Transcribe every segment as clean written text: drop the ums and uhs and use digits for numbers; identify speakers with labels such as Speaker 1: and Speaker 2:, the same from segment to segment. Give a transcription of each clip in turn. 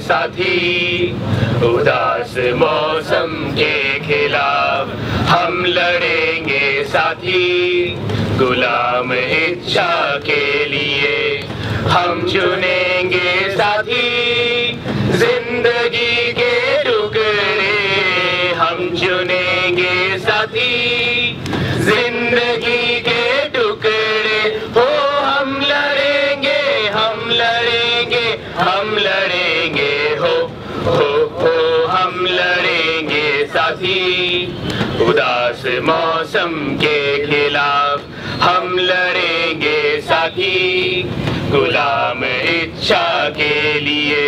Speaker 1: साथी, उदास मौसम के खिलाफ हम लड़ेंगे साथी, गुलाम इच्छा के लिए हम चुनेंगे साथी, जिंदगी के टुकड़े हम चुनेंगे साथी, जिंदगी के टुकड़े हो हम लड़ेंगे, हम लड़ेंगे, हम लड़ेंगे हो हम लड़ेंगे साथी, उदास मौसम के खिलाफ हम लड़ेंगे साथी, गुलाम इच्छा के लिए।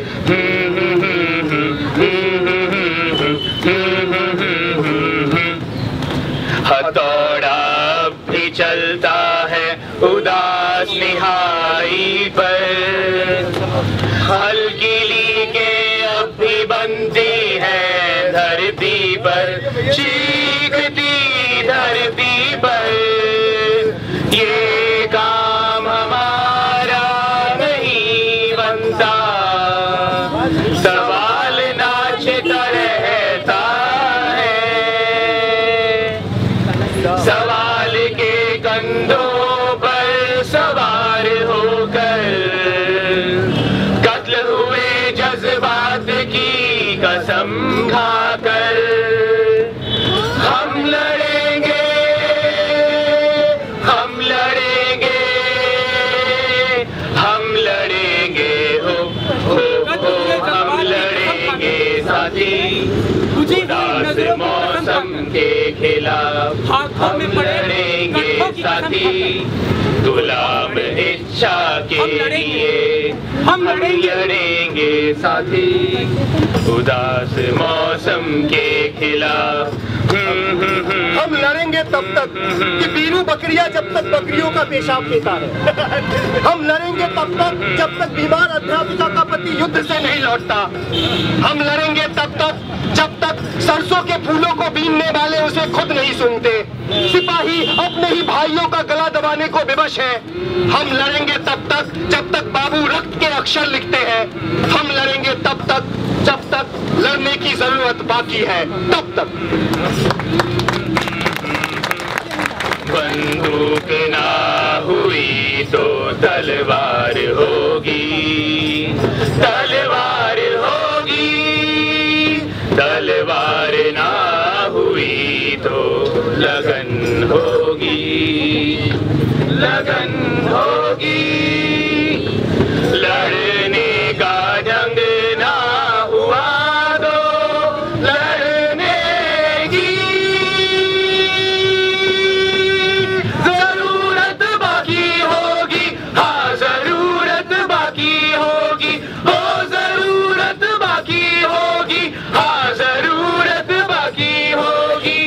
Speaker 1: हथौड़ा भी चलता है उदास निहाई पर, हल्की के अब भी बनती है धरती पर, चीखती धरती पर, ये काम हमारा नहीं बनता, सवाल नाचता रहता है, सवाल के कंधों पर सवार होकर, कत्ल हुए जज्बात की कसम खाकर, हम लड़ेंगे, हम लड़ेंगे, हम लड़ेंगे हो हम लड़ेंगे साथी, उदास मौसम के खिलाफ हम लड़ेंगे साथी, गुलाम इच्छा के लिए हम लड़ेंगे साथी, उदास मौसम के खिलाफ
Speaker 2: हम लड़ेंगे तब तक कि बीनू बकरियां जब तक बकरियों का पेशाब पीता है, हम लड़ेंगे तब तक जब तक बीमार अध्यापिका का पति युद्ध से नहीं लौटता, हम लड़ेंगे तब तक जब तक सरसों के फूलों को बीनने वाले उसे खुद नहीं सुनते, सिपाही अपने ही भाइयों का गला दबाने को विवश है, हम लड़ेंगे तब तक जब तक बाबू रक्त के अक्षर लिखते हैं, हम लड़ेंगे तब तक जब तक लड़ने की जरूरत बाकी है, तब तक।
Speaker 1: बंदूक ना हुई तो तलवार होगी, तलवार होगी, तलवार ना हुई तो लगन होगी, लगन होगी, लड़ने का ढंग ना हुआ तो लड़ने की जरूरत बाकी होगी, हाँ जरूरत बाकी होगी, हो जरूरत बाकी होगी, हाँ जरूरत बाकी होगी।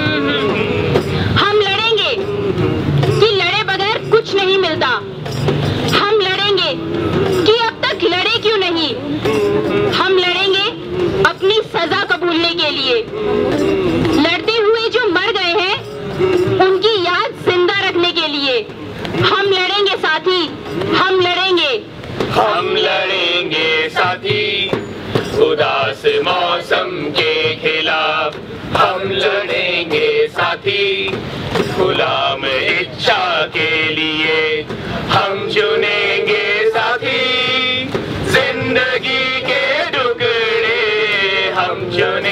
Speaker 3: हम लड़ेंगे कि लड़े बगैर कुछ नहीं मिलता, हम लड़ेंगे कि अब तक लड़े क्यों नहीं, हम लड़ेंगे अपनी सजा कबूलने के लिए, लड़ते हुए जो मर गए हैं उनकी याद जिंदा रखने के लिए, हम लड़ेंगे साथी, हम लड़ेंगे,
Speaker 1: हम लड़ेंगे साथी, उदास मौसम के खिलाफ हम लड़ेंगे साथी, गुलाम इच्छा के लिए हम चुनेंगे साथी, जिंदगी के टुकड़े हम चुनेंगे